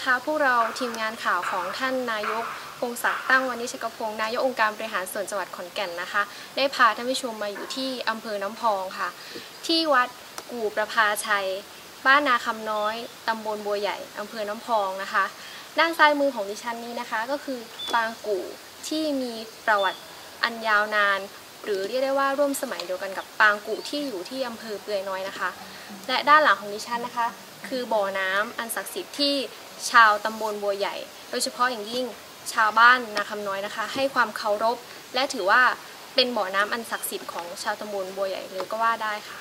นะคะพวกเราทีมงานข่าวของท่านนายกพงศักดิ์ตั้งวณิชกพงศ์นายกองค์การบริหารส่วนจังหวัดขอนแก่นนะคะได้พาท่านผู้ชมมาอยู่ที่อำเภอน้ำพองค่ะที่วัดกู่ประภาชัยบ้านนาคำน้อยตำบลบัวใหญ่อำเภอน้ำพองนะคะด้านซ้ายมือของดิฉันนี้นะคะก็คือปางกู่ที่มีประวัติอันยาวนานหรือเรียกได้ว่าร่วมสมัยเดียวกันกับปางกู่ที่อยู่ที่อำเภอเปือยน้อยนะคะและด้านหลังของดิฉันนะคะคือบ่อน้ำอันศักดิ์สิทธิ์ที่ชาวตำบลบัวใหญ่โดยเฉพาะอย่างยิ่งชาวบ้านนาคำน้อยนะคะให้ความเคารพและถือว่าเป็นบ่อน้ำอันศักดิ์สิทธิ์ของชาวตำบลบัวใหญ่เลยก็ว่าได้ค่ะ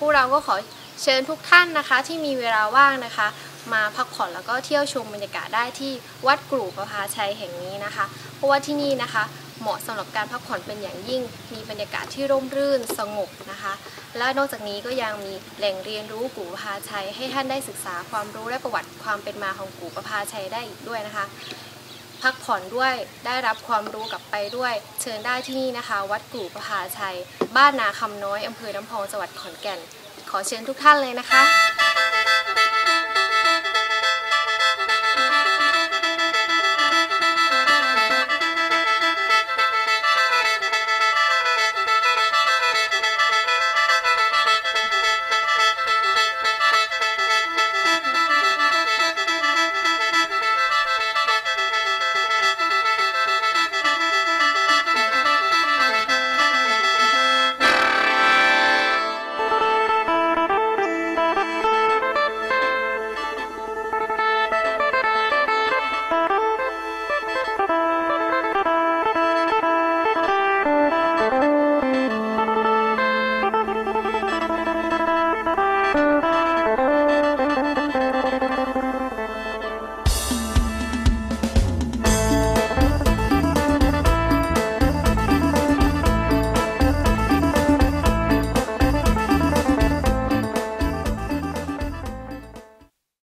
วกเราก็ขอเชิญทุกท่านนะคะที่มีเวลาว่างนะคะมาพักผ่อนแล้วก็เที่ยวชมบรรยากาศได้ที่วัดกรูประภาชัยแห่งนี้นะคะเพราะว่าที่นี่นะคะเหมาะสำหรับการพักผ่อนเป็นอย่างยิ่งมีบรรยากาศที่ร่มรื่นสงบนะคะและนอกจากนี้ก็ยังมีแหล่งเรียนรู้กู่ประภาชัยให้ท่านได้ศึกษาความรู้และประวัติความเป็นมาของกู่ประภาชัยได้อีกด้วยนะคะพักผ่อนด้วยได้รับความรู้กลับไปด้วยเชิญได้ที่นี่นะคะวัดกู่ประภาชัยบ้านนาคำน้อยอำเภอน้ำพองจังหวัดขอนแก่นขอเชิญทุกท่านเลยนะคะ